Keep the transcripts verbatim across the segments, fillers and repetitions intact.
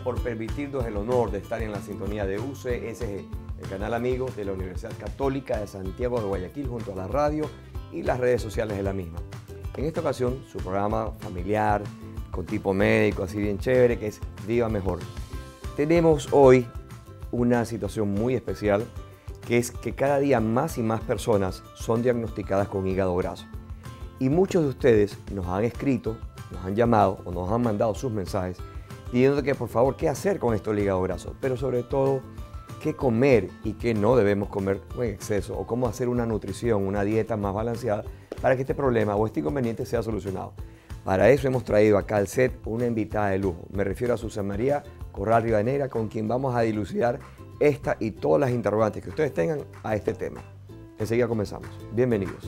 por permitirnos el honor de estar en la sintonía de U C S G, el canal amigo de la Universidad Católica de Santiago de Guayaquil, junto a la radio y las redes sociales de la misma. En esta ocasión, su programa familiar, con tipo médico, así bien chévere, que es Viva Mejor. Tenemos hoy una situación muy especial, que es que cada día más y más personas son diagnosticadas con hígado graso. Y muchos de ustedes nos han escrito, nos han llamado o nos han mandado sus mensajes pidiendo que por favor qué hacer con esto del hígado graso, pero sobre todo qué comer y qué no debemos comer en exceso, o cómo hacer una nutrición, una dieta más balanceada para que este problema o este inconveniente sea solucionado. Para eso hemos traído acá al set una invitada de lujo. Me refiero a Susana María Corral Rivadeneira, con quien vamos a dilucidar esta y todas las interrogantes que ustedes tengan a este tema. Enseguida comenzamos. Bienvenidos.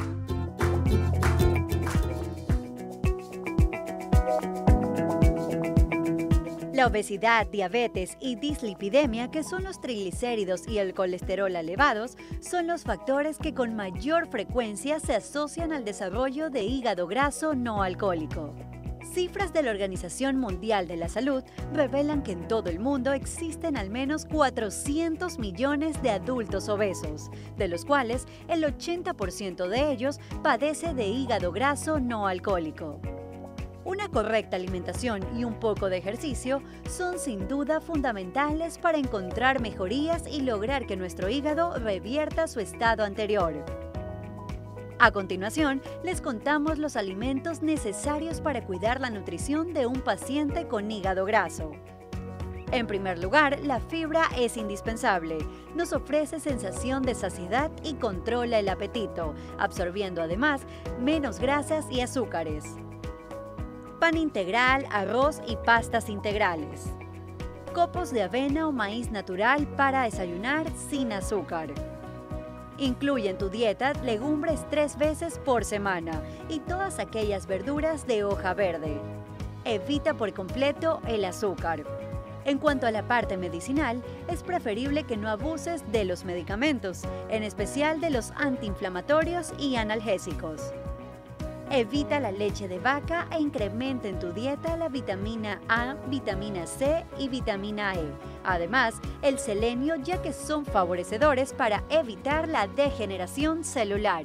La obesidad, diabetes y dislipidemia, que son los triglicéridos y el colesterol elevados, son los factores que con mayor frecuencia se asocian al desarrollo de hígado graso no alcohólico. Cifras de la Organización Mundial de la Salud revelan que en todo el mundo existen al menos cuatrocientos millones de adultos obesos, de los cuales el ochenta por ciento de ellos padece de hígado graso no alcohólico. Una correcta alimentación y un poco de ejercicio son sin duda fundamentales para encontrar mejorías y lograr que nuestro hígado revierta su estado anterior. A continuación, les contamos los alimentos necesarios para cuidar la nutrición de un paciente con hígado graso. En primer lugar, la fibra es indispensable. Nos ofrece sensación de saciedad y controla el apetito, absorbiendo además menos grasas y azúcares. Pan integral, arroz y pastas integrales. Copos de avena o maíz natural para desayunar sin azúcar. Incluye en tu dieta legumbres tres veces por semana y todas aquellas verduras de hoja verde. Evita por completo el azúcar. En cuanto a la parte medicinal, es preferible que no abuses de los medicamentos, en especial de los antiinflamatorios y analgésicos. Evita la leche de vaca e incrementa en tu dieta la vitamina A, vitamina C y vitamina E. Además, el selenio, ya que son favorecedores para evitar la degeneración celular.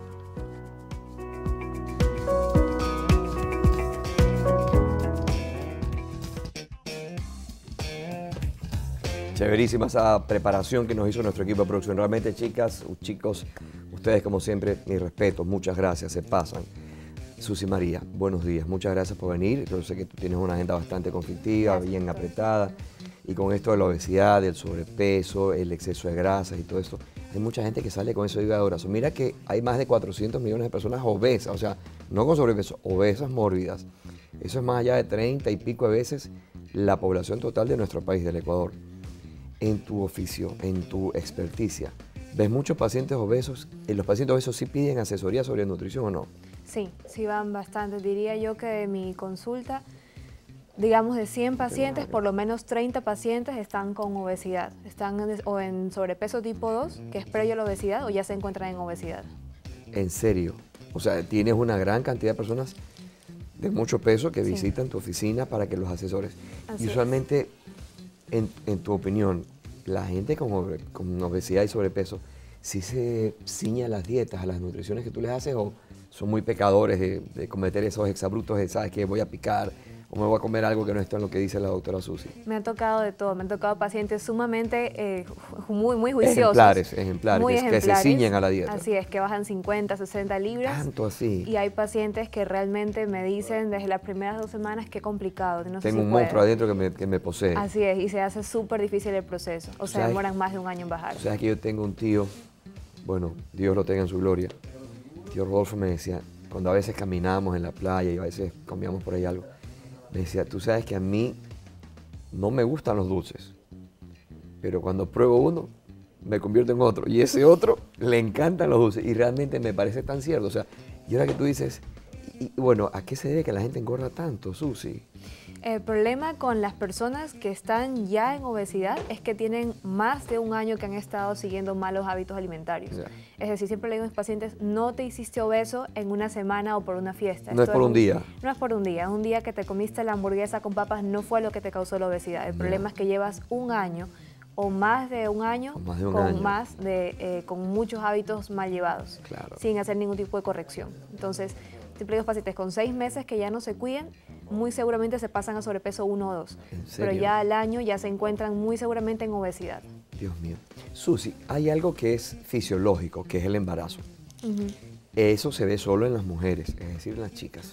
Chéverísima esa preparación que nos hizo nuestro equipo de producción. Realmente, chicas, chicos, ustedes como siempre, mi respeto, muchas gracias, se pasan. Susi María, buenos días, muchas gracias por venir. Yo sé que tú tienes una agenda bastante conflictiva, bien apretada, y con esto de la obesidad, el sobrepeso, el exceso de grasas y todo esto, hay mucha gente que sale con eso de hígado graso. Mira que hay más de cuatrocientos millones de personas obesas, o sea, no con sobrepeso, obesas mórbidas. Eso es más allá de treinta y pico de veces la población total de nuestro país, del Ecuador. En tu oficio, en tu experticia, ¿ves muchos pacientes obesos? ¿Los pacientes obesos sí piden asesoría sobre nutrición o no? Sí, sí van bastante. Diría yo que de mi consulta, digamos de cien pacientes, por lo menos treinta pacientes están con obesidad. Están en, o en sobrepeso tipo dos, que es previo a la obesidad, o ya se encuentran en obesidad. ¿En serio? O sea, tienes una gran cantidad de personas de mucho peso que sí visitan tu oficina para que los asesores. Así y usualmente, en, en tu opinión, la gente con, con obesidad y sobrepeso, ¿sí se ciña a las dietas, a las nutriciones que tú les haces, o son muy pecadores de, de cometer esos exabruptos de, sabes, que voy a picar o me voy a comer algo que no está en lo que dice la doctora Susi? Me ha tocado de todo, me han tocado pacientes sumamente eh, muy, muy juiciosos. Ejemplares, ejemplares, muy que, ejemplares, que se ciñen a la dieta. Así es, que bajan cincuenta, sesenta libras. Tanto así. Y hay pacientes que realmente me dicen desde las primeras dos semanas que complicado. No sé Tengo si un puede. monstruo adentro que me, que me posee. Así es, y se hace súper difícil el proceso. O sea, demoran más de un año en bajar. O sea, que yo tengo un tío, bueno, Dios lo tenga en su gloria. Tío Rodolfo me decía, cuando a veces caminábamos en la playa y a veces comíamos por ahí algo, me decía, tú sabes que a mí no me gustan los dulces, pero cuando pruebo uno, me convierto en otro. Y ese otro le encantan los dulces. Y realmente me parece tan cierto. O sea, y ahora que tú dices, y, y bueno, ¿a qué se debe que la gente engorda tanto, Susi? El problema con las personas que están ya en obesidad es que tienen más de un año que han estado siguiendo malos hábitos alimentarios. Yeah. Es decir, siempre le digo a mis pacientes, no te hiciste obeso en una semana o por una fiesta. No Esto es por un día. No es por un día. Es un día que te comiste la hamburguesa con papas, no fue lo que te causó la obesidad. El yeah. problema es que llevas un año o más de un año más de un con año. más de eh, con muchos hábitos mal llevados, claro. sin hacer ningún tipo de corrección. Entonces, siempre digo a los pacientes, con seis meses que ya no se cuiden, muy seguramente se pasan a sobrepeso uno o dos. Pero ya al año ya se encuentran muy seguramente en obesidad. Dios mío. Susi, hay algo que es fisiológico, que es el embarazo. Uh-huh. Eso se ve solo en las mujeres, es decir, en las chicas.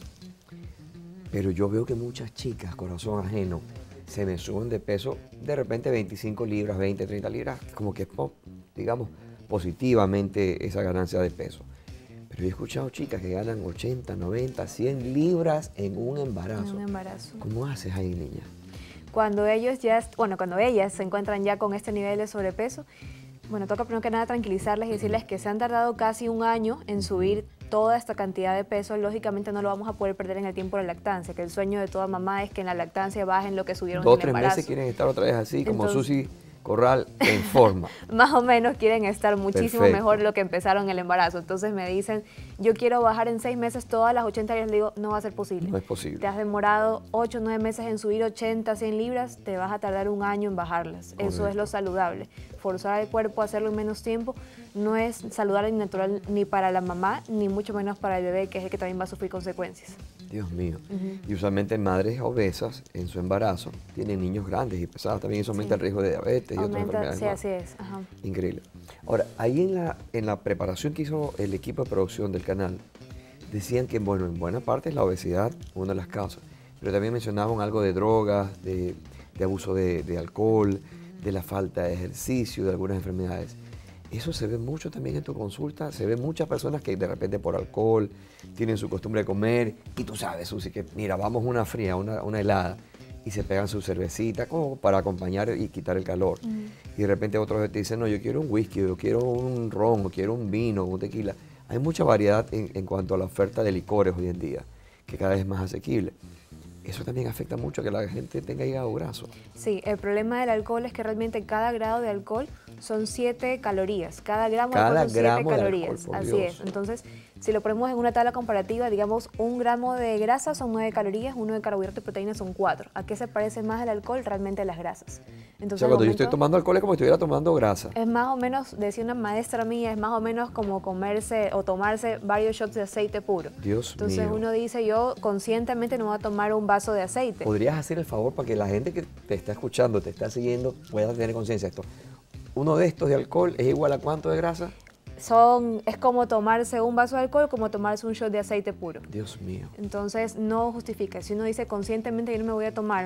Pero yo veo que muchas chicas, corazón ajeno, se me suben de peso de repente veinticinco libras, veinte, treinta libras, como que, digamos, positivamente esa ganancia de peso. Pero he escuchado chicas que ganan ochenta, noventa, cien libras en un embarazo. En un embarazo. ¿Cómo haces ahí, niña? Cuando ellos ya, bueno, cuando ellas se encuentran ya con este nivel de sobrepeso, bueno, toca primero que nada tranquilizarles y decirles que se han tardado casi un año en subir toda esta cantidad de peso. Lógicamente no lo vamos a poder perder en el tiempo de la lactancia, que el sueño de toda mamá es que en la lactancia bajen lo que subieron Dos, en el embarazo. Dos, tres meses quieren estar otra vez así, como Entonces, Susi Corral, en forma. Más o menos quieren estar muchísimo Perfecto. mejor de lo que empezaron el embarazo. Entonces me dicen, yo quiero bajar en seis meses todas las ochenta libras. Les digo, no va a ser posible. No es posible. Te has demorado ocho o nueve meses en subir ochenta, cien libras, te vas a tardar un año en bajarlas. Correcto. Eso es lo saludable. Forzar al cuerpo a hacerlo en menos tiempo no es saludable ni natural ni para la mamá, ni mucho menos para el bebé, que es el que también va a sufrir consecuencias. Dios mío. Uh-huh. Y usualmente madres obesas en su embarazo tienen niños grandes y pesados. También eso aumenta sí. el riesgo de diabetes aumenta, y otras enfermedades sí, más. así es. Ajá. Increíble. Ahora, ahí en la, en la preparación que hizo el equipo de producción del canal, decían que, bueno, en buena parte es la obesidad una de las causas, pero también mencionaban algo de drogas, de, de abuso de, de alcohol, de la falta de ejercicio, de algunas enfermedades. Eso se ve mucho también en tu consulta, se ven muchas personas que de repente por alcohol tienen su costumbre de comer y tú sabes, Susi, que mira, vamos una fría, una, una helada y se pegan su cervecita como para acompañar y quitar el calor. Mm. Y de repente otros te dicen, no, yo quiero un whisky, yo quiero un ron, o quiero un vino, un tequila. Hay mucha variedad en, en cuanto a la oferta de licores hoy en día, que cada vez es más asequible. Eso también afecta mucho a que la gente tenga hígado graso. Sí, el problema del alcohol es que realmente cada grado de alcohol son siete calorías. Cada gramo cada de alcohol son gramo siete de calorías. Alcohol, Así Dios. es. Entonces, si lo ponemos en una tabla comparativa, digamos, un gramo de grasa son nueve calorías, uno de carbohidrato y proteína son cuatro. ¿A qué se parece más el alcohol? Realmente a las grasas. Entonces, o sea, cuando momento, yo estoy tomando alcohol es como si estuviera tomando grasa. Es más o menos, decía una maestra mía, es más o menos como comerse o tomarse varios shots de aceite puro. Dios Entonces mío. uno dice, yo conscientemente no voy a tomar un vaso de aceite. ¿Podrías hacer el favor para que la gente que te está escuchando, te está siguiendo, pueda tener conciencia de esto? ¿Uno de estos de alcohol es igual a cuánto de grasa? Son, es como tomarse un vaso de alcohol, como tomarse un shot de aceite puro. Dios mío. Entonces no justifica. Si uno dice conscientemente yo no me voy a tomar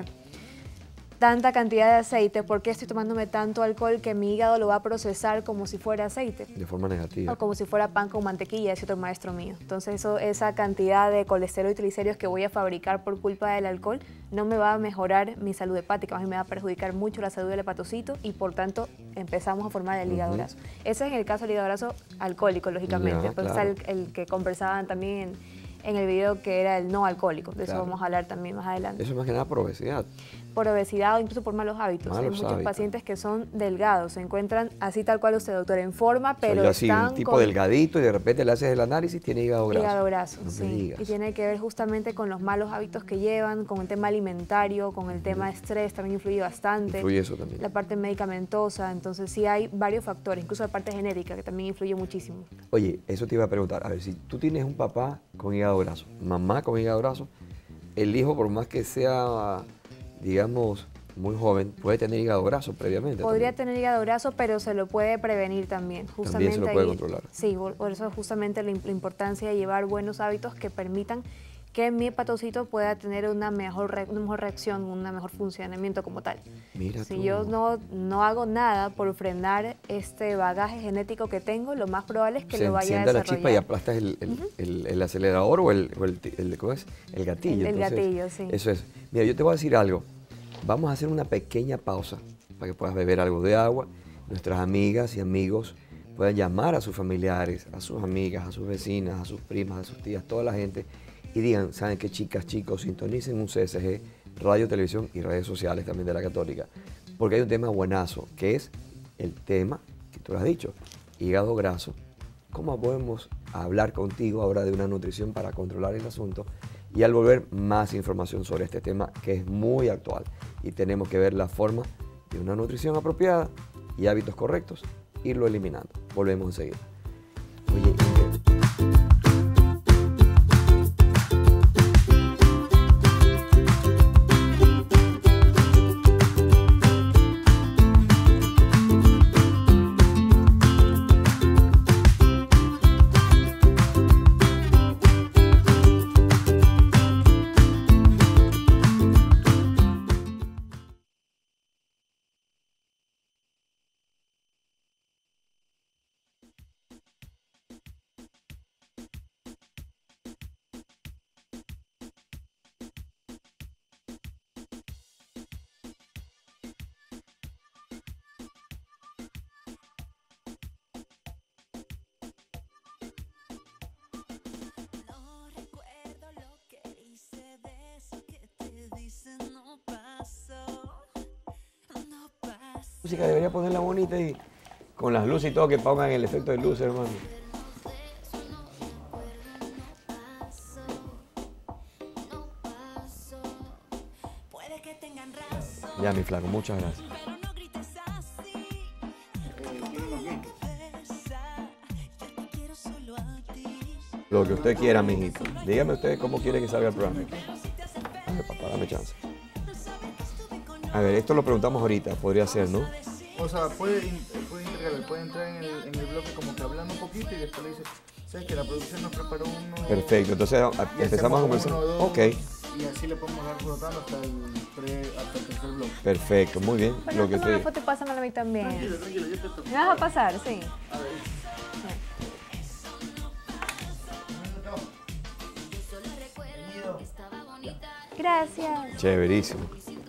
tanta cantidad de aceite, ¿por qué estoy tomándome tanto alcohol que mi hígado lo va a procesar como si fuera aceite? De forma negativa. O como si fuera pan con mantequilla, es otro maestro mío. Entonces eso, esa cantidad de colesterol y triglicéridos que voy a fabricar por culpa del alcohol no me va a mejorar mi salud hepática, más bien me va a perjudicar mucho la salud del hepatocito y por tanto empezamos a formar el hígado uh-huh. graso. Ese es en el caso del hígado graso alcohólico, lógicamente. Ya, Después claro. está el, el que conversaban también en, en el video que era el no alcohólico. De claro. eso vamos a hablar también más adelante. Eso es más que nada por obesidad. Por obesidad o incluso por malos hábitos. Malos Hay muchos hábitos. pacientes que son delgados, se encuentran así tal cual usted, doctor, en forma, pero o sea, así, están un tipo con delgadito y de repente le haces el análisis y tiene hígado graso. Hígado graso, no sí. Y tiene que ver justamente con los malos hábitos que llevan, con el tema alimentario, con el tema estrés, también influye bastante. Influye eso también. La parte medicamentosa, entonces sí hay varios factores, incluso la parte genética que también influye muchísimo. Oye, eso te iba a preguntar, a ver, si tú tienes un papá con hígado graso, mamá con hígado graso, el hijo por más que sea, digamos, muy joven, puede tener hígado graso previamente. Podría también. tener hígado graso, pero se lo puede prevenir también. Justamente también se lo puede ahí, controlar. Sí, por, por eso justamente la, la importancia de llevar buenos hábitos que permitan que mi hepatocito pueda tener una mejor, re, una mejor reacción, un mejor funcionamiento como tal. Mira si tú. yo no, no hago nada por frenar este bagaje genético que tengo, lo más probable es que se lo vaya a enciende desarrollar. la chispa y aplastas el, el, uh-huh. el, el acelerador o el, o el, el, ¿cómo es? el gatillo. El, el Entonces, gatillo, sí. Eso es. Mira, yo te voy a decir algo. Vamos a hacer una pequeña pausa para que puedas beber algo de agua. Nuestras amigas y amigos puedan llamar a sus familiares, a sus amigas, a sus vecinas, a sus primas, a sus tías, toda la gente y digan, ¿saben qué, chicas, chicos? Sintonicen un C S G radio, televisión y redes sociales también de la Católica, porque hay un tema buenazo, que es el tema que tú lo has dicho, hígado graso. ¿Cómo podemos hablar contigo ahora de una nutrición para controlar el asunto? Y al volver, más información sobre este tema que es muy actual y tenemos que ver la forma de una nutrición apropiada y hábitos correctos, irlo eliminando. Volvemos enseguida. Oye, música debería ponerla bonita y con las luces y todo, que pongan el efecto de luz, hermano. Ya, mi flaco, muchas gracias. Lo que usted quiera, mijito. Dígame usted cómo quiere que salga el programa. A ver, papá, dame chance. A ver, esto lo preguntamos ahorita, podría ser, ¿no? O sea, puede, puede, integrar, puede entrar en el, en el bloque como que hablando un poquito y después le dice, ¿sabes que la producción nos preparó uno? Perfecto, entonces empezamos a conversar. Uno, dos, ok. Y así le podemos dar rotando hasta el, pre, hasta el tercer bloque. Perfecto, muy bien. Bueno, lo que toma una usted... foto y pásamela a mí también. Tranquilo, tranquilo, yo te toco. ¿Me vas a pasar? Sí. A ver. Gracias. Chéverísimo.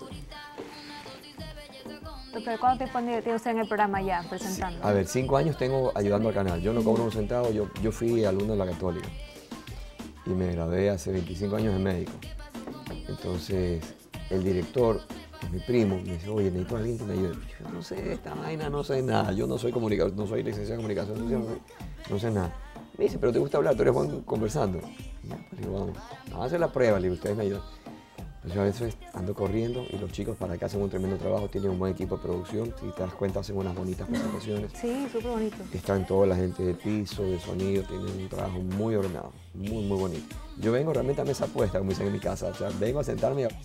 Doctor, ¿cuánto tiempo tiene usted en el programa ya presentando? A ver, cinco años tengo ayudando al canal. Yo no cobro un centavo, yo, yo fui alumno de la Católica y me gradué hace veinticinco años de médico. Entonces, el director, que es mi primo, me dice, oye, necesito a alguien que me ayude. Yo no sé esta vaina, no sé nada. Yo no soy comunicador, no soy licenciado en comunicación, no sé, no sé nada. Me dice, pero te gusta hablar, tú eres bueno conversando. Y yo, pues, digo, vamos, vamos a hacer la prueba, le digo, ustedes me ayudan. Pues yo a veces ando corriendo y los chicos para acá hacen un tremendo trabajo, tienen un buen equipo de producción, si te das cuenta hacen unas bonitas presentaciones. Sí, súper bonito. Están toda la gente de piso, de sonido, tienen un trabajo muy ordenado, muy, muy bonito. Yo vengo realmente a mesa puesta, como dicen en mi casa, o sea, vengo a sentarme a...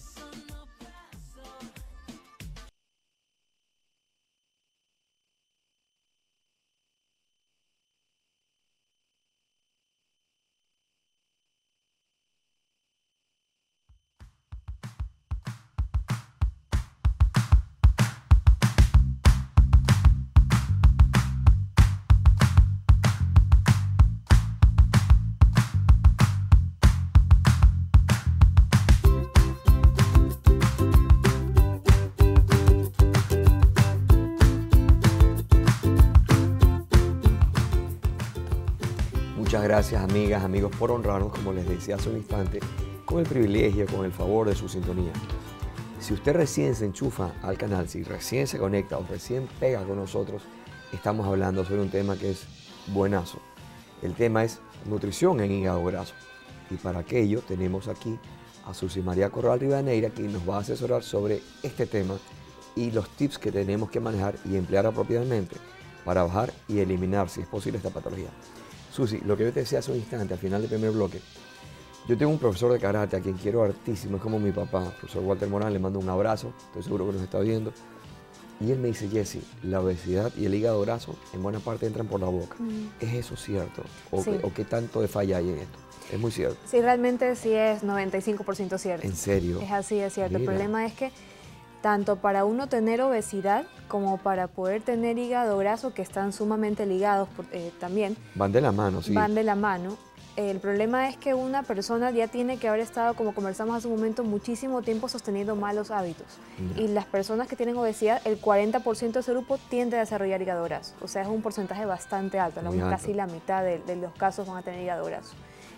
Muchas gracias, amigas, amigos, por honrarnos, como les decía hace un instante, con el privilegio, con el favor de su sintonía. Si usted recién se enchufa al canal, si recién se conecta o recién pega con nosotros, estamos hablando sobre un tema que es buenazo. El tema es nutrición en hígado graso. Y para aquello tenemos aquí a Susi María Corral Rivadeneira, quien nos va a asesorar sobre este tema y los tips que tenemos que manejar y emplear apropiadamente para bajar y eliminar, si es posible, esta patología. Susi, lo que yo te decía hace un instante, al final del primer bloque, yo tengo un profesor de karate a quien quiero hartísimo, es como mi papá, el profesor Walter Morán, le mando un abrazo, estoy seguro que nos está viendo. Y él me dice, Jesse, la obesidad y el hígado graso en buena parte entran por la boca. Mm. ¿Es eso cierto? ¿O, sí. qué, ¿O qué tanto de falla hay en esto? Es muy cierto. Sí, realmente sí es noventa y cinco por ciento cierto. ¿En serio? Es así, es cierto. Mira. El problema es que tanto para uno tener obesidad como para poder tener hígado graso, que están sumamente ligados por, eh, también. Van de la mano, sí. Van de la mano. El problema es que una persona ya tiene que haber estado, como conversamos hace un momento, muchísimo tiempo sosteniendo malos hábitos. Yeah. Y las personas que tienen obesidad, el cuarenta por ciento de ese grupo tiende a desarrollar hígado graso. O sea, es un porcentaje bastante alto, ¿no? Casi la mitad de, de los casos van a tener hígado graso.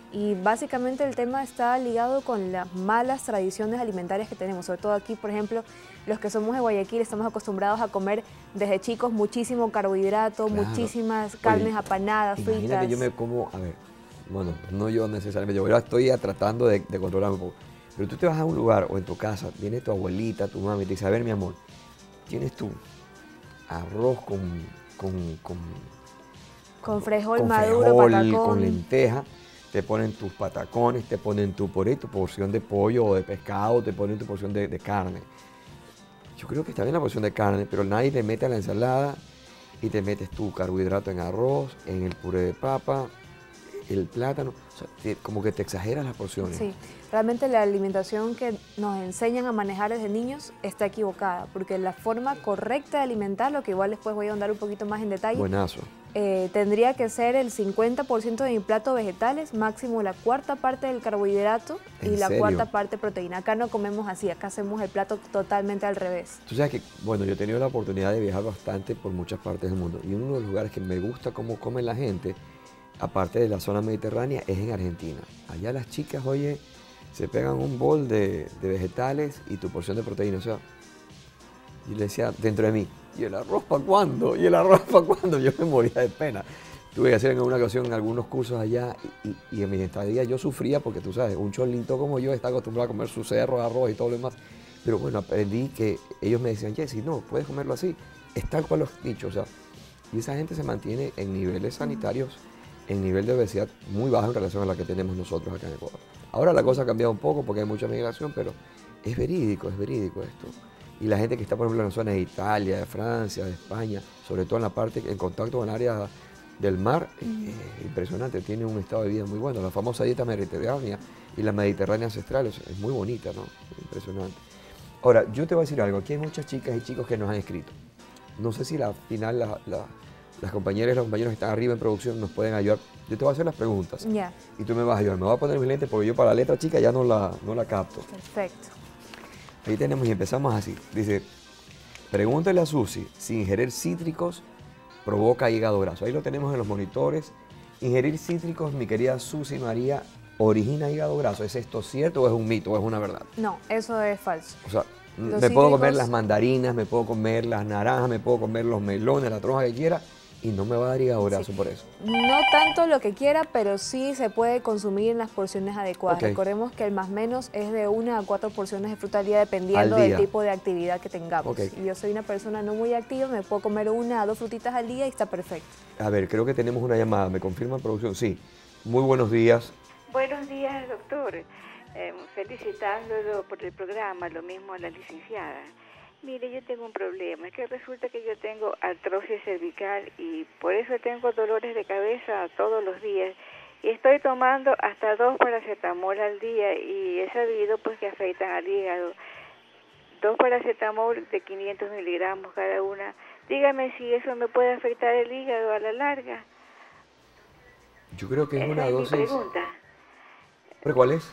Y básicamente el tema está ligado con las malas tradiciones alimentarias que tenemos, sobre todo aquí, por ejemplo, los que somos de Guayaquil estamos acostumbrados a comer desde chicos muchísimo carbohidrato, Claro. muchísimas carnes Oye, apanadas, Imagínate, fritas. yo me como, a ver, bueno, no yo necesariamente, yo ahora estoy ya tratando de, de controlarme un poco, pero tú te vas a un lugar o en tu casa, viene tu abuelita, tu mamá y te dice, a ver mi amor, tienes tu arroz con, con, con, Con frijol con maduro, frijol, patacón. con lenteja, te ponen tus patacones, te ponen tu, por ahí, tu porción de pollo o de pescado, te ponen tu porción de, de carne. Yo creo que está bien la porción de carne, pero nadie le mete a la ensalada y te metes tu carbohidrato en arroz, en el puré de papa, el plátano, o sea, te- como que te exageras las porciones. Sí, realmente la alimentación que nos enseñan a manejar desde niños está equivocada, porque la forma correcta de alimentar, lo que igual después voy a ahondar un poquito más en detalle, Buenazo. eh, tendría que ser el cincuenta por ciento de mi plato vegetales, máximo la cuarta parte del carbohidrato y ¿En la serio? cuarta parte proteína. Acá no comemos así, acá hacemos el plato totalmente al revés. Tú sabes que, bueno, yo he tenido la oportunidad de viajar bastante por muchas partes del mundo y uno de los lugares que me gusta cómo come la gente, aparte de la zona mediterránea, es en Argentina. Allá las chicas, oye, se pegan un bol de, de vegetales y tu porción de proteína, o sea, y le decía dentro de mí, ¿y el arroz para cuándo? ¿Y el arroz para cuándo? Yo me moría de pena. Tuve que hacer en una ocasión algunos cursos allá y, y- y en mi estadía yo sufría porque tú sabes, un cholito como yo está acostumbrado a comer su cerro, arroz y todo lo demás. Pero bueno, aprendí que ellos me decían, Jessy, no, puedes comerlo así. Es tal cual lo has dicho, o sea, y esa gente se mantiene en niveles sanitarios, en nivel de obesidad muy bajo en relación a la que tenemos nosotros acá en Ecuador. Ahora la cosa ha cambiado un poco porque hay mucha migración, pero es verídico, es verídico esto. Y la gente que está, por ejemplo, en la zona de Italia, de Francia, de España, sobre todo en la parte, en contacto con el área del mar, eh, impresionante, tiene un estado de vida muy bueno. La famosa dieta mediterránea y la mediterránea ancestral es, es muy bonita, ¿no? Impresionante. Ahora, yo te voy a decir algo, aquí hay muchas chicas y chicos que nos han escrito. No sé si al final la- la- las compañeras y los compañeros que están arriba en producción nos pueden ayudar. Yo te voy a hacer las preguntas Ya, y tú me vas a ayudar. Me voy a poner mis lentes porque yo para la letra chica ya no la, no la capto. perfecto. Ahí tenemos y empezamos así. Dice, pregúntale a Susi si ingerir cítricos provoca hígado graso. Ahí lo tenemos en los monitores. Ingerir cítricos, mi querida Susi María, origina hígado graso. ¿Es esto cierto o es un mito o es una verdad? No, eso es falso. O sea, Los me puedo comer cítricos- las mandarinas, me puedo comer las naranjas, me puedo comer los melones, la tronja que quiera y no me va a dar hígado graso por eso. No tanto lo que quiera, pero sí se puede consumir en las porciones adecuadas. Ok. Recordemos que el más menos es de una a cuatro porciones de fruta al día dependiendo Al del día. tipo de actividad que tengamos. Ok. Y yo soy una persona no muy activa, me puedo comer una a dos frutitas al día y está perfecto. A ver, creo que tenemos una llamada. ¿Me confirma producción? Sí. Muy buenos días. Buenos días, doctor. Eh, felicitándolo por el programa, lo mismo a la licenciada. Mire, yo tengo un problema, es que resulta que yo tengo artrosis cervical y por eso tengo dolores de cabeza todos los días. Y estoy tomando hasta dos paracetamol al día y he sabido pues que afectan al hígado. Dos paracetamol de quinientos miligramos cada una. Dígame si eso me puede afectar el hígado a la larga. Yo creo que es Esa una es mi dosis. pregunta. ¿Pero cuál es?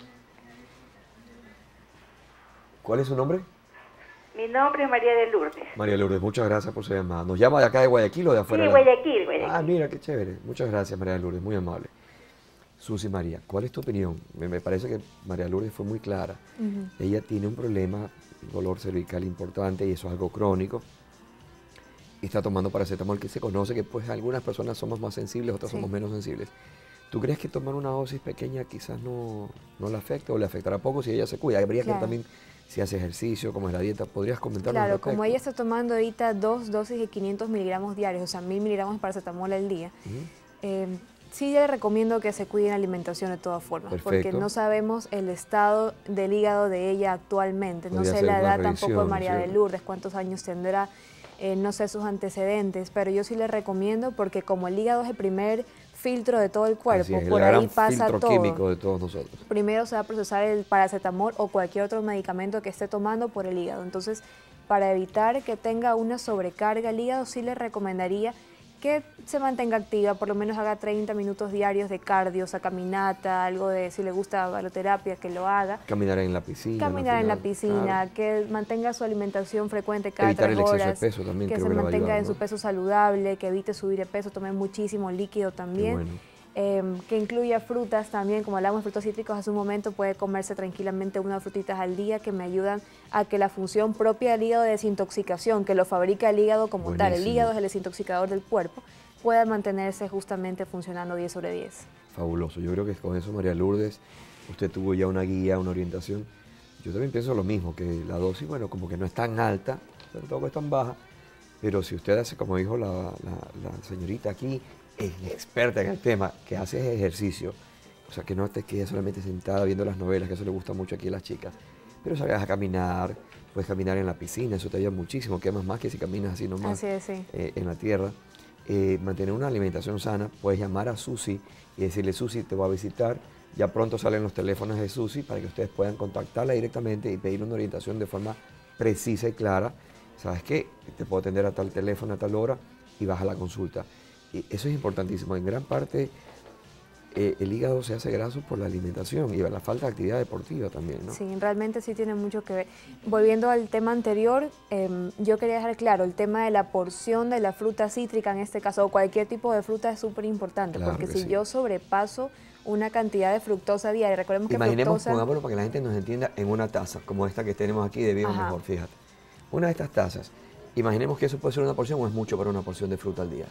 ¿Cuál es su nombre? Mi nombre es María de Lourdes. María Lourdes, muchas gracias por su llamada. ¿Nos llama de acá de Guayaquil o de afuera? Sí, de la- Guayaquil, Guayaquil. Ah, mira, qué chévere. Muchas gracias, María Lourdes, muy amable. Susi María, ¿cuál es tu opinión? Me, me parece que María Lourdes fue muy clara. Ella tiene un problema, dolor cervical importante y eso es algo crónico. Y está tomando paracetamol que se conoce que pues algunas personas somos más sensibles, otras Sí. somos menos sensibles. ¿Tú crees que tomar una dosis pequeña quizás no, no la afecte o le afectará poco si ella se cuida? Habría que Claro. ver también si hace ejercicio, cómo es la dieta. ¿Podrías comentarnos al Claro, como respecto? ella está tomando ahorita dos dosis de quinientos miligramos diarios, o sea, mil miligramos de paracetamol al día, Ujú. eh, sí le recomiendo que se cuide en la alimentación de todas formas, porque Perfecto. no sabemos el estado del hígado de ella actualmente, no Podría sé hacer la una edad tampoco de revisión, María de ¿cierto? Lourdes, cuántos años tendrá, eh, no sé sus antecedentes, pero yo sí le recomiendo porque como el hígado es el primer filtro de todo el Así cuerpo, es, por el ahí gran pasa filtro todo. químico de todos nosotros. Primero se va a procesar el paracetamol o cualquier otro medicamento que esté tomando por el hígado. Entonces, para evitar que tenga una sobrecarga el hígado, sí le recomendaría que se mantenga activa, por lo menos haga treinta minutos diarios de cardio, o sea, caminata, algo de, si le gusta baloterapia, que lo haga. Caminar en la piscina. Caminar en la final, piscina, claro. que mantenga su alimentación frecuente cada Evitar tres el exceso de horas, peso también, que creo se que le va a mantenga ayudar, en ¿no? su peso saludable, que evite subir de peso, tome muchísimo líquido también. bueno. eh, que incluya frutas también, como hablamos de frutos cítricos hace un momento, puede comerse tranquilamente unas frutitas al día que me ayudan a que la función propia del hígado de desintoxicación, que lo fabrica el hígado como Buenísimo. tal, el hígado es el desintoxicador del cuerpo, pueda mantenerse justamente funcionando diez sobre diez. Fabuloso. Yo creo que con eso, María Lourdes, usted tuvo ya una guía, una orientación. Yo también pienso lo mismo, que la dosis, bueno, como que no es tan alta, pero tampoco es tan baja. Pero si usted hace, como dijo la, la, la señorita aquí, es experta en el tema, que hace ejercicio, o sea, que no te quedes solamente sentada viendo las novelas, que eso le gusta mucho aquí a las chicas, pero salgas a caminar, puedes caminar en la piscina, eso te ayuda muchísimo, quemas más que si caminas así nomás Así es, sí. eh, en la tierra. Eh, mantener una alimentación sana, puedes llamar a Susi y decirle, Susi, te voy a visitar. Ya pronto salen los teléfonos de Susi para que ustedes puedan contactarla directamente y pedir una orientación de forma precisa y clara. ¿Sabes qué? Te puedo atender a tal teléfono, a tal hora y vas a la consulta. Y eso es importantísimo. En gran parte eh, el hígado se hace graso por la alimentación y la falta de actividad deportiva también, ¿no? Sí, realmente sí tiene mucho que ver. Volviendo al tema anterior, eh, yo quería dejar claro, el tema de la porción de la fruta cítrica en este caso, o cualquier tipo de fruta es súper importante, Claro porque que si sí. yo sobrepaso una cantidad de fructosa diaria, recordemos que Imaginemos, fructosa... pongámoslo para que la gente nos entienda, en una taza, como esta que tenemos aquí de Viva Ajá. Mejor, fíjate. Una de estas tazas, imaginemos que eso puede ser una porción o es mucho para una porción de fruta al día.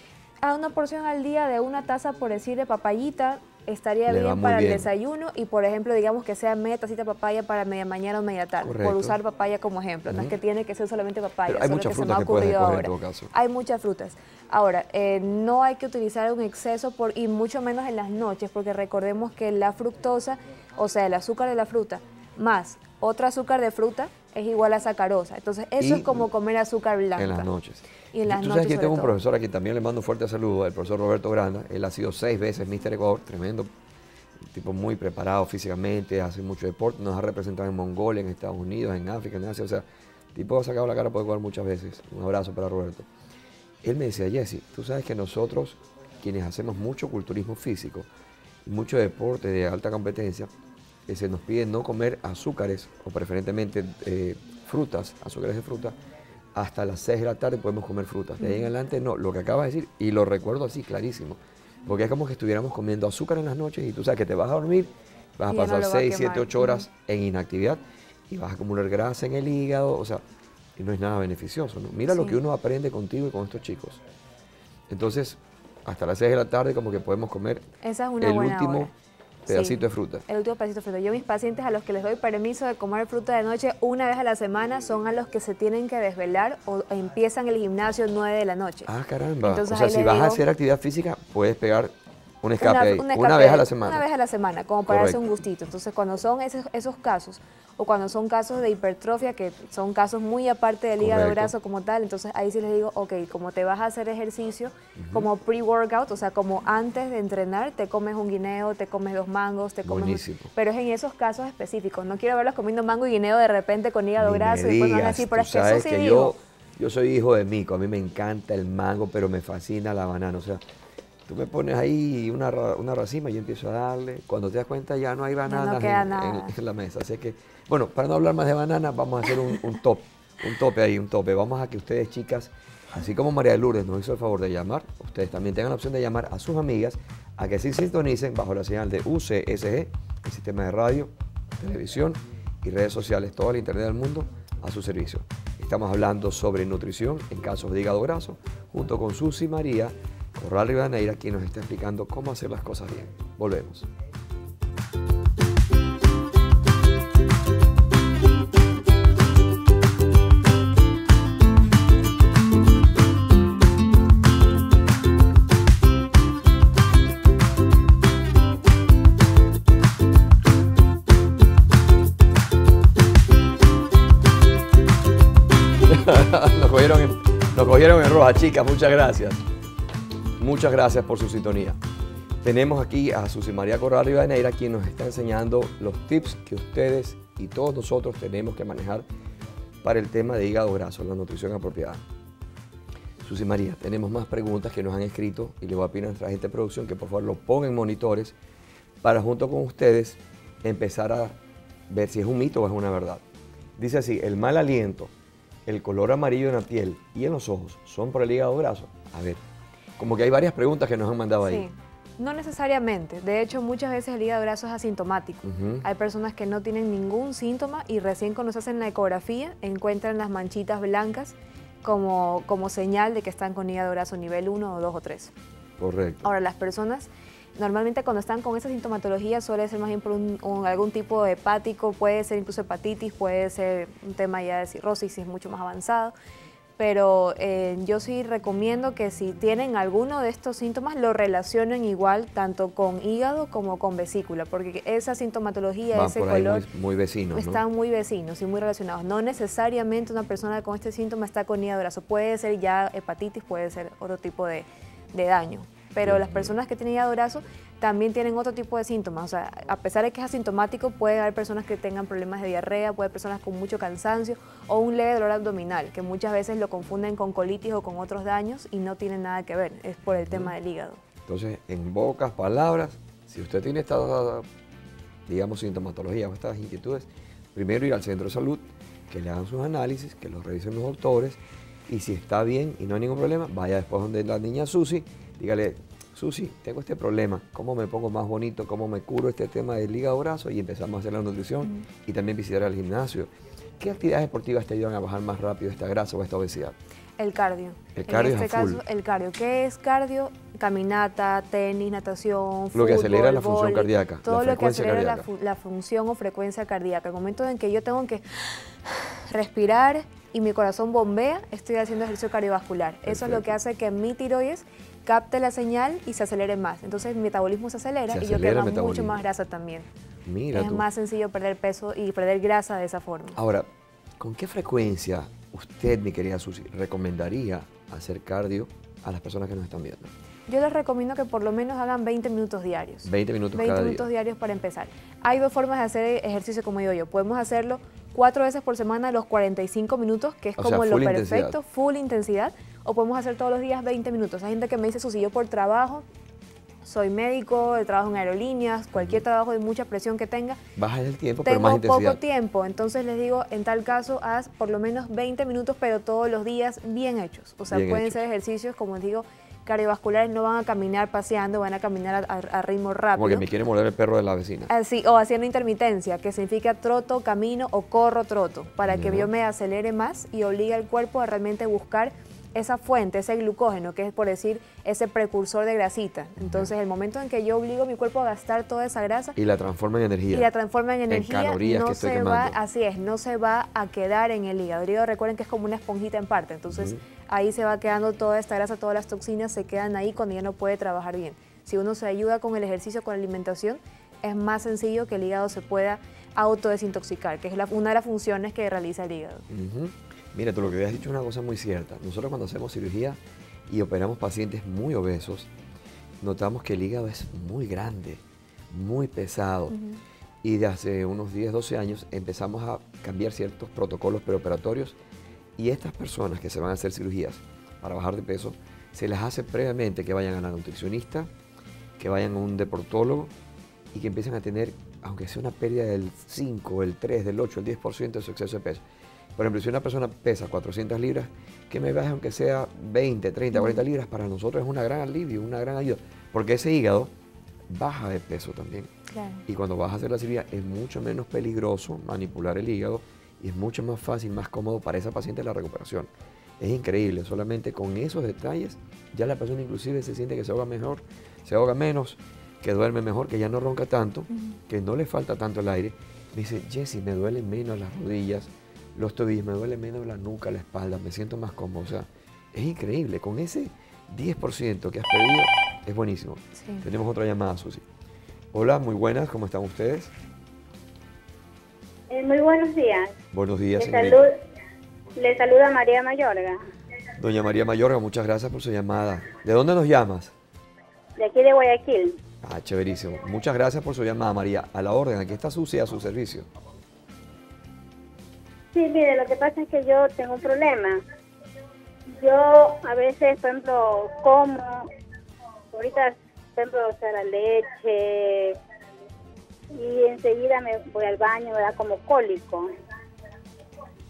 A una porción al día de una taza, por decir, de papayita, estaría Le va bien muy para bien. el desayuno y, por ejemplo, digamos que sea media tacita de papaya para media mañana o media tarde, Correcto. por usar papaya como ejemplo. No es Ujú. que tiene que ser solamente papaya, Pero hay solo muchas que se me frutas ha que puedes ocurrido escoger en ahora. todo caso. Hay muchas frutas. Ahora, eh, no hay que utilizar un exceso por, y mucho menos en las noches, porque recordemos que la fructosa, o sea, el azúcar de la fruta, más otro azúcar de fruta, es igual a sacarosa. Entonces, eso Y es como comer azúcar blanca. En las noches. Y en las Tú noches, sabes que yo tengo sobre un todo. profesor aquí, también le mando un fuerte saludo, el profesor Roberto Granda. Él ha sido seis veces míster Ecuador, tremendo, un tipo muy preparado físicamente, hace mucho deporte, nos ha representado en Mongolia, en Estados Unidos, en África, en Asia, o sea, el tipo ha sacado la cara por Ecuador muchas veces. Un abrazo para Roberto. Él me decía, Jesse, tú sabes que nosotros, quienes hacemos mucho culturismo físico, y mucho deporte de alta competencia, que se nos pide no comer azúcares, o preferentemente eh, frutas, azúcares de fruta, hasta las seis de la tarde podemos comer frutas. De ahí en adelante no, lo que acabas de decir, y lo recuerdo así, clarísimo, porque es como que estuviéramos comiendo azúcar en las noches y tú sabes que te vas a dormir, vas a Y ya no pasar lo va a seis, quemar. siete, ocho horas en inactividad y vas a acumular grasa en el hígado, o sea, y no es nada beneficioso, ¿no? Mira lo Sí. que uno aprende contigo y con estos chicos. Entonces, hasta las seis de la tarde como que podemos comer Esa es una el buena último hora. pedacito Sí. de fruta. El último pedacito de fruta. Yo mis pacientes a los que les doy permiso de comer fruta de noche una vez a la semana son a los que se tienen que desvelar o empiezan el gimnasio nueve de la noche. Ah, caramba. Entonces, o sea, ahí si les vas a digo- hacer actividad física, puedes pegar un escape ahí, un una escape vez a ahí, la semana. Una vez a la semana, como para darse un Correcto. gustito. Entonces, cuando son esos, esos casos, o cuando son casos de hipertrofia, que son casos muy aparte del hígado Correcto. graso como tal, entonces ahí sí les digo, ok, como te vas a hacer ejercicio, como pre-workout, o sea, como antes de entrenar, te comes un guineo, te comes dos mangos, te comes... un- Buenísimo. Pero es en esos casos específicos. No quiero verlos comiendo mango y guineo de repente con hígado Ni graso me y después me van a digas, decir, pero tú es que eso sabes sí que digo. yo, yo soy hijo de mico, a mí me encanta el mango, pero me fascina la banana. O sea, tú me pones ahí una, ra- una racima y yo empiezo a darle. Cuando te das cuenta ya no hay bananas queda en, nada. en- en la mesa. Así que, bueno, para no hablar más de bananas, vamos a hacer un, un top, un tope ahí, un tope. Vamos a que ustedes, chicas, así como María de Lourdes nos hizo el favor de llamar, ustedes también tengan la opción de llamar a sus amigas a que sí sintonicen bajo la señal de U C S G, el sistema de radio, televisión y redes sociales, todo el internet del mundo a su servicio. Estamos hablando sobre nutrición en casos de hígado graso, junto con Susi María Corral Rivadeneira, quien nos está explicando cómo hacer las cosas bien. Volvemos. nos, cogieron en, nos cogieron en roja, chicas, muchas gracias. Muchas gracias por su sintonía. Tenemos aquí a Susi María Corral Rivadeneira, quien nos está enseñando los tips que ustedes y todos nosotros tenemos que manejar para el tema de hígado graso, la nutrición apropiada. Susi María, tenemos más preguntas que nos han escrito y le voy a pedir a nuestra gente de producción que por favor lo pongan en monitores para junto con ustedes empezar a ver si es un mito o es una verdad. Dice así, el mal aliento, el color amarillo en la piel y en los ojos son por el hígado graso. A ver, como que hay varias preguntas que nos han mandado ahí. Sí. No necesariamente. De hecho, muchas veces el hígado graso es asintomático. Uh-huh. Hay personas que no tienen ningún síntoma y recién cuando se hacen la ecografía encuentran las manchitas blancas como, como señal de que están con hígado graso nivel uno o dos o tres. Correcto. Ahora, las personas normalmente cuando están con esa sintomatología suele ser más bien por un, un, algún tipo de hepático, puede ser incluso hepatitis, puede ser un tema ya de cirrosis si es mucho más avanzado. Pero eh, yo sí recomiendo que si tienen alguno de estos síntomas lo relacionen igual tanto con hígado como con vesícula, porque esa sintomatología, Van ese por ahí color, muy, muy vecinos, están ¿no? muy vecinos y muy relacionados. No necesariamente una persona con este síntoma está con hígado graso, puede ser ya hepatitis, puede ser otro tipo de, de daño. Pero las personas que tienen hígado graso también tienen otro tipo de síntomas. O sea, a pesar de que es asintomático, puede haber personas que tengan problemas de diarrea, puede haber personas con mucho cansancio o un leve dolor abdominal, que muchas veces lo confunden con colitis o con otros daños y no tienen nada que ver, es por el tema del hígado. Entonces, en pocas palabras, si usted tiene esta, digamos, sintomatología o estas inquietudes, primero ir al centro de salud, que le hagan sus análisis, que los revisen los doctores, y si está bien y no hay ningún problema, vaya después donde la niña Susi, dígale, Susi, tengo este problema, ¿cómo me pongo más bonito? ¿Cómo me curo este tema del hígado graso? Y empezamos a hacer la nutrición uh-huh. y también visitar al gimnasio. ¿Qué actividades deportivas te ayudan a bajar más rápido esta grasa o esta obesidad? El cardio. El cardio en este es a full. caso, el cardio. ¿Qué es cardio? Caminata, tenis, natación, fútbol, lo que acelera la vóley, función cardíaca. Todo la lo que acelera cardíaca. La, fu la función o frecuencia cardíaca. El momento en que yo tengo que respirar y mi corazón bombea, estoy haciendo ejercicio cardiovascular. Perfecto. Eso es lo que hace que mi tiroides capte la señal y se acelere más. Entonces mi metabolismo se acelera, se y yo quemo mucho más grasa también. Mira es tú. más sencillo perder peso y perder grasa de esa forma. Ahora, ¿con qué frecuencia usted, mi querida Susi, recomendaría hacer cardio a las personas que nos están viendo? Yo les recomiendo que por lo menos hagan veinte minutos diarios. veinte minutos veinte cada minutos día. diarios para empezar. Hay dos formas de hacer ejercicio, como digo yo. Podemos hacerlo cuatro veces por semana a los cuarenta y cinco minutos, que es o como sea, lo full perfecto, intensidad. full intensidad. O podemos hacer todos los días veinte minutos. Hay gente que me dice, Susi, yo por trabajo, soy médico, trabajo en aerolíneas, cualquier trabajo de mucha presión que tenga. Baja el tiempo, tengo pero más intensidad. poco tiempo, entonces les digo, en tal caso, haz por lo menos veinte minutos, pero todos los días bien hechos. O sea, bien pueden hechos. ser ejercicios, como les digo, cardiovasculares, no van a caminar paseando, van a caminar a, a, a ritmo rápido. Como que me quiere morder el perro de la vecina. Así, o haciendo intermitencia, que significa troto, camino o corro, troto, para Ya. que yo me acelere más y obligue al cuerpo a realmente buscar esa fuente, ese glucógeno, que es por decir ese precursor de grasita. Entonces, el momento en que yo obligo a mi cuerpo a gastar toda esa grasa y la transforma en energía. y la transforma en energía, en calorías no que estoy se quemando. va, así es, no se va a quedar en el hígado. El hígado, recuerden que es como una esponjita en parte, entonces uh-huh. ahí se va quedando toda esta grasa, todas las toxinas se quedan ahí cuando ya no puede trabajar bien. Si uno se ayuda con el ejercicio, con la alimentación, es más sencillo que el hígado se pueda autodesintoxicar, que es la, una de las funciones que realiza el hígado. Uh-huh. Mira, tú lo que habías dicho es una cosa muy cierta. Nosotros cuando hacemos cirugía y operamos pacientes muy obesos, notamos que el hígado es muy grande, muy pesado. Uh-huh. Y de hace unos diez, doce años empezamos a cambiar ciertos protocolos preoperatorios y estas personas que se van a hacer cirugías para bajar de peso, se les hace previamente que vayan a la nutricionista, que vayan a un deportólogo y que empiecen a tener, aunque sea una pérdida del cinco, el tres, del ocho, el diez por ciento de su exceso de peso. Por ejemplo, si una persona pesa cuatrocientas libras, que me baje aunque sea veinte, treinta, cuarenta libras, para nosotros es una gran alivio, una gran ayuda, porque ese hígado baja de peso también. Claro. Y cuando vas a hacer la cirugía es mucho menos peligroso manipular el hígado y es mucho más fácil, más cómodo para esa paciente la recuperación. Es increíble, solamente con esos detalles ya la persona inclusive se siente que se ahoga mejor, se ahoga menos, que duerme mejor, que ya no ronca tanto, uh-huh. que no le falta tanto el aire. Me dice, Jessy, me duelen menos las rodillas, los tobillos, me duele menos la nuca, la espalda, me siento más cómodo. O sea, es increíble. Con ese diez por ciento que has pedido, es buenísimo. Sí. Tenemos otra llamada, Susi. Hola, muy buenas, ¿cómo están ustedes? Eh, muy buenos días. Buenos días, Le, señorita. salud, le saluda María Mayorga. Doña María Mayorga, muchas gracias por su llamada. ¿De dónde nos llamas? De aquí de Guayaquil. Ah, chéverísimo. Muchas gracias por su llamada, María. A la orden, aquí está Susi a su servicio. Sí, mire, lo que pasa es que yo tengo un problema. Yo a veces, por ejemplo, como, ahorita, por ejemplo, o sea, la leche, y enseguida me voy al baño, me da como cólico.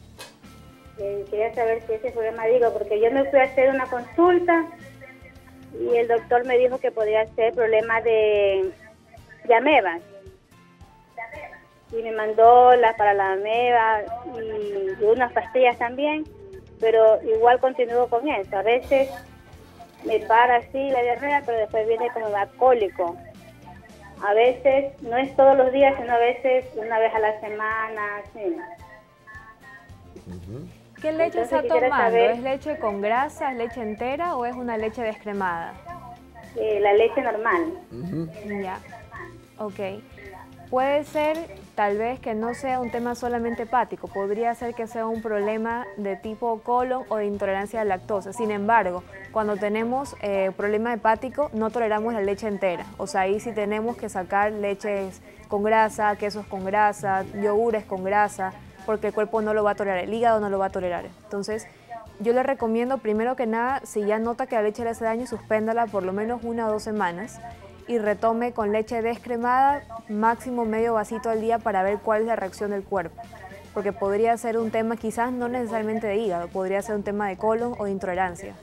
Eh, quería saber si ese problema, digo, porque yo me fui a hacer una consulta y el doctor me dijo que podía ser problema de, de amebas. Y me mandó la, para la ameba y, y unas pastillas también, pero igual continúo con eso. A veces me para así la diarrea, pero después viene como cólico. A veces, no es todos los días, sino a veces una vez a la semana, sí. Uh-huh. ¿Qué leche Entonces, está tomando? saber, ¿Es leche con grasa, es leche entera o es una leche descremada? Eh, la leche normal. Uh-huh. Ya, ok. Puede ser tal vez que no sea un tema solamente hepático, podría ser que sea un problema de tipo colon o de intolerancia a la lactosa. Sin embargo, cuando tenemos eh, problema hepático no toleramos la leche entera, o sea, ahí sí tenemos que sacar leches con grasa, quesos con grasa, yogures con grasa, porque el cuerpo no lo va a tolerar, el hígado no lo va a tolerar. Entonces, yo le recomiendo primero que nada, si ya nota que la leche le hace daño, suspéndala por lo menos una o dos semanas y retome con leche descremada, máximo medio vasito al día para ver cuál es la reacción del cuerpo. Porque podría ser un tema quizás no necesariamente de hígado, podría ser un tema de colon o de intolerancia.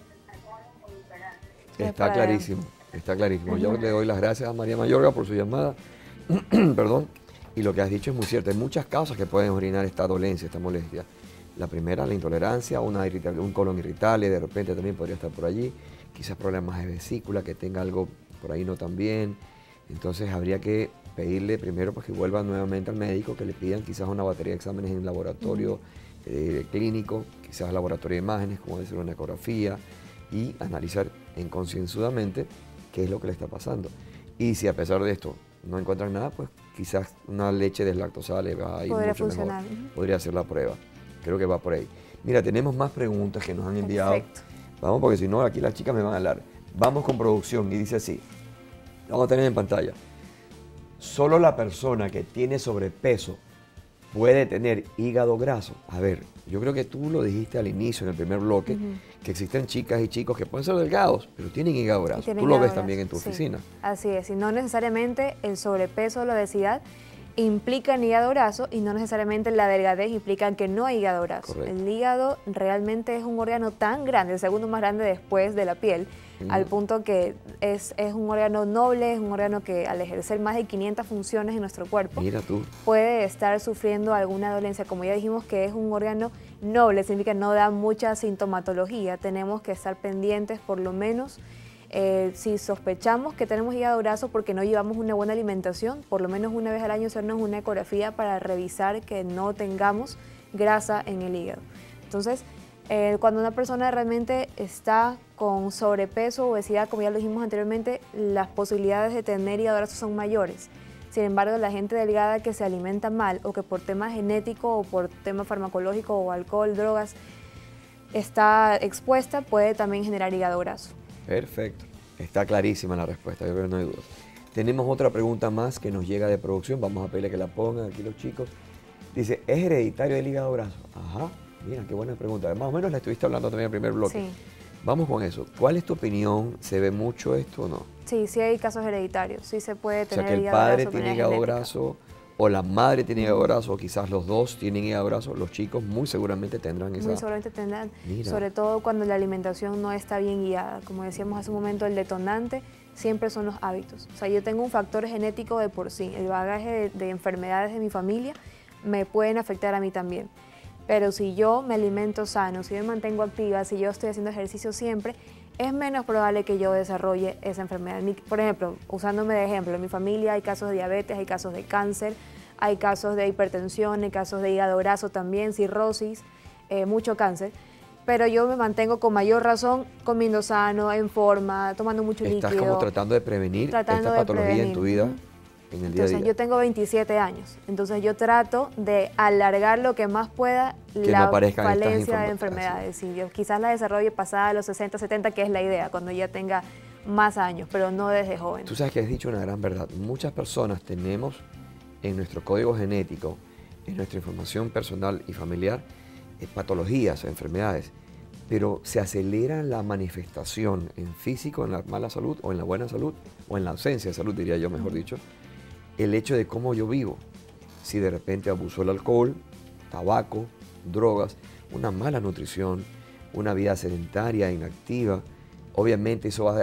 Está clarísimo, está clarísimo. Uh-huh. Yo le doy las gracias a María Mayorga por su llamada, perdón, y lo que has dicho es muy cierto. Hay muchas causas que pueden originar esta dolencia, esta molestia. La primera, la intolerancia, una un colon irritable, de repente también podría estar por allí, quizás problemas de vesícula, que tenga algo por ahí no tan bien. Entonces habría que pedirle primero pues, que vuelva nuevamente al médico, que le pidan quizás una batería de exámenes en laboratorio uh-huh. eh, clínico, quizás laboratorio de imágenes, como decir una ecografía, y analizar en concienzudamente qué es lo que le está pasando. Y si a pesar de esto no encuentran nada, pues quizás una leche deslactosada le va a ir podría mucho funcionar. mejor. Podría hacer la prueba. Creo que va por ahí. Mira, tenemos más preguntas que nos han enviado. Perfecto. Vamos, porque si no, aquí las chicas me van a hablar. Vamos con producción y dice así. Vamos a tener en pantalla. Solo la persona que tiene sobrepeso puede tener hígado graso. A ver, yo creo que tú lo dijiste al inicio, en el primer bloque, uh-huh. que existen chicas y chicos que pueden ser delgados, pero tienen hígado graso. Tú lo ves graso. También en tu sí. oficina. Así es, y no necesariamente el sobrepeso o la obesidad implican hígado graso y no necesariamente la delgadez implican que no hay hígado graso. Correcto. El hígado realmente es un órgano tan grande, el segundo más grande después de la piel, mm. al punto que es, es un órgano noble, es un órgano que al ejercer más de quinientas funciones en nuestro cuerpo, Mira tú. puede estar sufriendo alguna dolencia. Como ya dijimos que es un órgano noble, significa que no da mucha sintomatología, tenemos que estar pendientes por lo menos. Eh, si sospechamos que tenemos hígado graso porque no llevamos una buena alimentación, por lo menos una vez al año hacernos una ecografía para revisar que no tengamos grasa en el hígado. Entonces, eh, cuando una persona realmente está con sobrepeso o obesidad, como ya lo dijimos anteriormente, las posibilidades de tener hígado graso son mayores. Sin embargo, la gente delgada que se alimenta mal o que por tema genético o por tema farmacológico o alcohol, drogas, está expuesta, puede también generar hígado graso. Perfecto, está clarísima la respuesta, yo creo que no hay dudas. Tenemos otra pregunta más que nos llega de producción, vamos a pedirle que la pongan aquí los chicos. Dice, ¿es hereditario el hígado graso? Ajá, mira, qué buena pregunta. Más o menos la estuviste hablando también en el primer bloque. Sí. Vamos con eso. ¿Cuál es tu opinión? ¿Se ve mucho esto o no? Sí, sí hay casos hereditarios, sí se puede tener hígado graso. O sea, que el padre tiene hígado graso, o la madre tiene hígado graso, o quizás los dos tienen hígado graso, los chicos muy seguramente tendrán esa... Muy seguramente tendrán, Mira. Sobre todo cuando la alimentación no está bien guiada. Como decíamos hace un momento, el detonante siempre son los hábitos. O sea, yo tengo un factor genético de por sí, el bagaje de, de enfermedades de mi familia me pueden afectar a mí también. Pero si yo me alimento sano, si yo me mantengo activa, si yo estoy haciendo ejercicio siempre, es menos probable que yo desarrolle esa enfermedad. Por ejemplo, usándome de ejemplo, en mi familia hay casos de diabetes, hay casos de cáncer, hay casos de hipertensión, hay casos de hígado graso también, cirrosis, eh, mucho cáncer. Pero yo me mantengo con mayor razón comiendo sano, en forma, tomando mucho líquido. Estás como tratando de prevenir tratando esta de patología prevenir. en tu vida, en el día a día. Entonces yo tengo veintisiete años, entonces yo trato de alargar lo que más pueda que la no falencia de enfermedades. Sí, yo quizás la desarrolle pasada a los sesenta, setenta, que es la idea, cuando ya tenga más años, pero no desde joven. Tú sabes que has dicho una gran verdad. Muchas personas tenemos en nuestro código genético, en nuestra información personal y familiar, eh, patologías, enfermedades, pero se acelera la manifestación en físico, en la mala salud, o en la buena salud, o en la ausencia de salud, diría yo, mejor dicho, el hecho de cómo yo vivo. Si de repente abuso del alcohol, tabaco, drogas, una mala nutrición, una vida sedentaria, inactiva, obviamente eso va a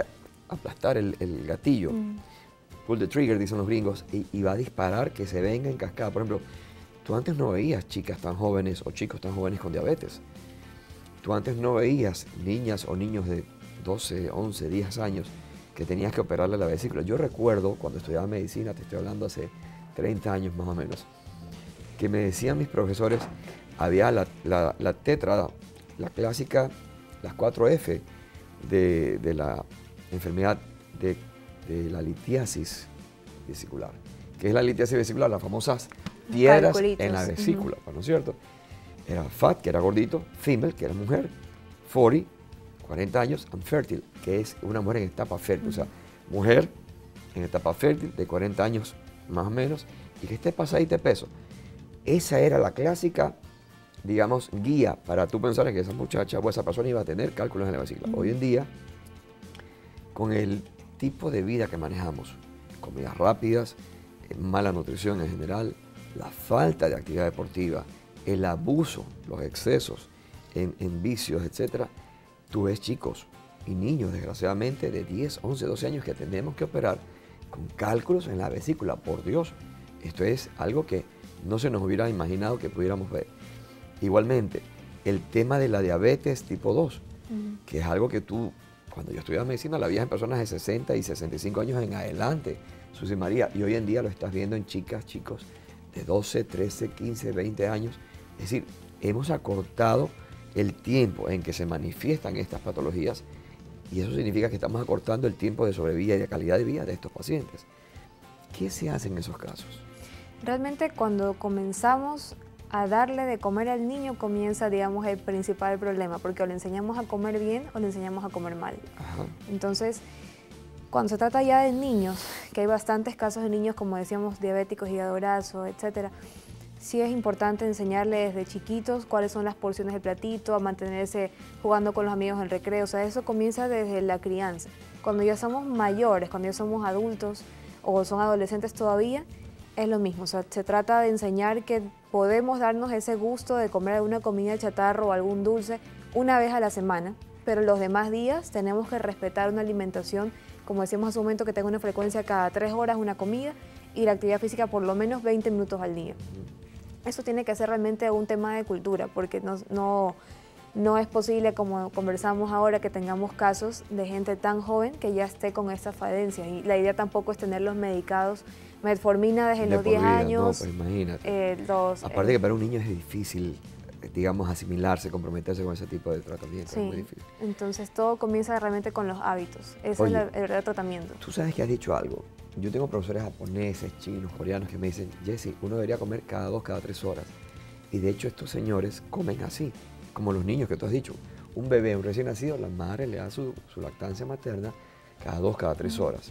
aplastar el, el gatillo. Mm. Pull the trigger, dicen los gringos, y, y va a disparar que se venga en cascada. Por ejemplo, tú antes no veías chicas tan jóvenes o chicos tan jóvenes con diabetes. Tú antes no veías niñas o niños de doce, once, diez años que tenías que operarle la vesícula. Yo recuerdo cuando estudiaba medicina, te estoy hablando hace treinta años más o menos, que me decían mis profesores, había la, la, la tetra, la clásica, las cuatro F de, de la enfermedad de, de la litiasis vesicular. ¿Qué es la litiasis vesicular? Las famosas piedras en la vesícula, uh-huh. ¿no es cierto? Era fat, que era gordito, female, que era mujer, cuarenta, cuarenta años, and fertile, que es una mujer en etapa fértil, uh-huh. o sea, mujer en etapa fértil de cuarenta años más o menos, y que esté pasadita de peso. Esa era la clásica, digamos, guía para tú pensar que esa muchacha o esa persona iba a tener cálculos en la vesícula. Uh-huh. Hoy en día, con el tipo de vida que manejamos, comidas rápidas, mala nutrición en general, la falta de actividad deportiva, el abuso, los excesos en, en vicios, etcétera, tú ves chicos y niños, desgraciadamente, de diez, once, doce años que tenemos que operar con cálculos en la vesícula. Por Dios, esto es algo que no se nos hubiera imaginado que pudiéramos ver. Igualmente, el tema de la diabetes tipo dos, uh-huh. que es algo que tú, cuando yo estudiaba medicina, la veías en personas de sesenta y sesenta y cinco años en adelante, Susi María, y hoy en día lo estás viendo en chicas, chicos de doce, trece, quince, veinte años. Es decir, hemos acortado el tiempo en que se manifiestan estas patologías y eso significa que estamos acortando el tiempo de sobrevida y de calidad de vida de estos pacientes. ¿Qué se hace en esos casos? Realmente cuando comenzamos a darle de comer al niño comienza, digamos, el principal problema, porque o le enseñamos a comer bien o le enseñamos a comer mal. Ajá. Entonces, cuando se trata ya de niños, que hay bastantes casos de niños, como decíamos, diabéticos, hígado graso, etcétera, sí es importante enseñarle desde chiquitos cuáles son las porciones del platito, a mantenerse jugando con los amigos en el recreo. O sea, eso comienza desde la crianza. Cuando ya somos mayores, cuando ya somos adultos o son adolescentes todavía, es lo mismo. O sea, se trata de enseñar que podemos darnos ese gusto de comer alguna comida chatarra o algún dulce una vez a la semana, pero los demás días tenemos que respetar una alimentación, como decíamos hace un momento, que tenga una frecuencia cada tres horas una comida y la actividad física por lo menos veinte minutos al día. Eso tiene que ser realmente un tema de cultura, porque no, no, no es posible, como conversamos ahora, que tengamos casos de gente tan joven que ya esté con estas falencias. Y la idea tampoco es tenerlos medicados, metformina desde los diez años. No, pues imagínate. Eh, los, Aparte eh, que para un niño es difícil, digamos, asimilarse, comprometerse con ese tipo de tratamiento. Sí, es muy difícil. Entonces todo comienza realmente con los hábitos. Ese Oye, es el verdadero tratamiento. Tú sabes que has dicho algo. Yo tengo profesores japoneses, chinos, coreanos que me dicen, Jesse, uno debería comer cada dos, cada tres horas. Y de hecho estos señores comen así, como los niños que tú has dicho. Un bebé, un recién nacido, la madre le da su, su lactancia materna cada dos, cada tres horas.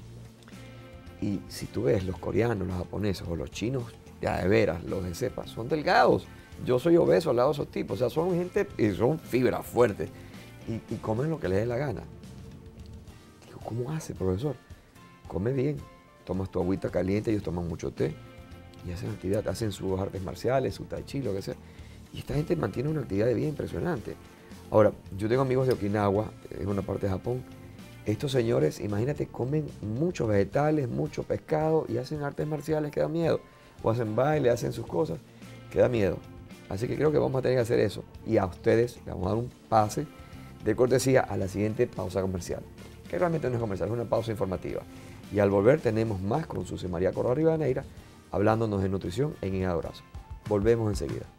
Y si tú ves los coreanos, los japoneses o los chinos, ya de veras, los de cepa, son delgados. Yo soy obeso al lado de esos tipos. O sea, son gente, y son fibras fuertes. Y, y comen lo que les dé la gana. Digo, ¿cómo hace, profesor? Come bien. Tomas tu agüita caliente, ellos toman mucho té y hacen actividad, hacen sus artes marciales, su tai chi, lo que sea. Y esta gente mantiene una actividad de vida impresionante. Ahora, yo tengo amigos de Okinawa, en una parte de Japón. Estos señores, imagínate, comen muchos vegetales, mucho pescado y hacen artes marciales que da miedo. O hacen baile, hacen sus cosas, que da miedo. Así que creo que vamos a tener que hacer eso. Y a ustedes les vamos a dar un pase de cortesía a la siguiente pausa comercial. Que realmente no es comercial, es una pausa informativa. Y al volver tenemos más con Susi María Correa Rivadeneira hablándonos de nutrición en Hígado Graso. Volvemos enseguida.